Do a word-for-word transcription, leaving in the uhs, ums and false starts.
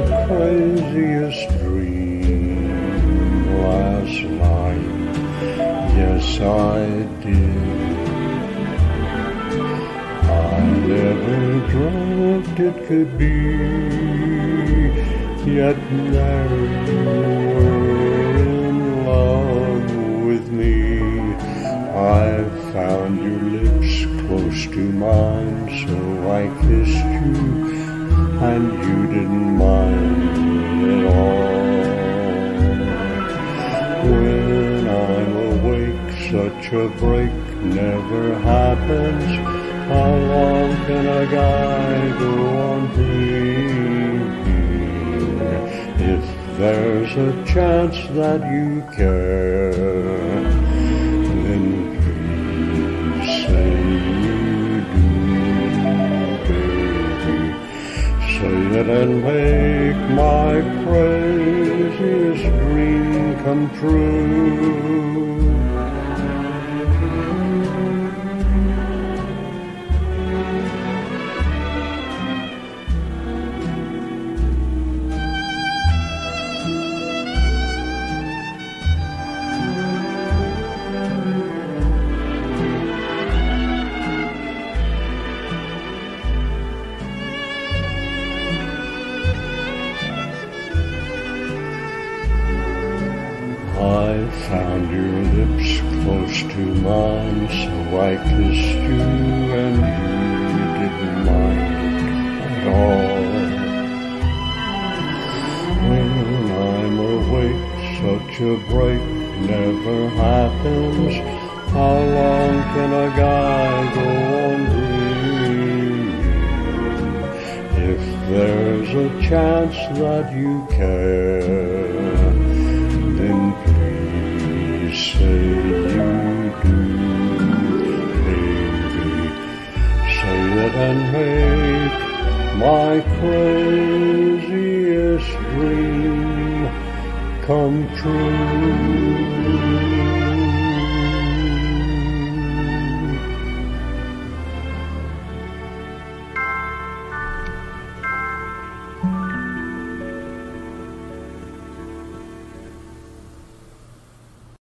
craziest dream last night. Yes, I did. I never dreamt it could be, yet there you were in love with me. I found your lips close to mine, so I kissed you, and you didn't mind at all. When I'm awake, such a break never happens. How long can a guy go on dreaming? If there's a chance that you care, then please say you do, baby. Say it and make my craziest dream come true. I found your lips close to mine, so I kissed you, and you didn't mind at all. When I'm awake, such a break never happens. How long can a guy go on dreaming? If there's a chance that you care, then please say you do, baby. Say it and make my craziest dream come true.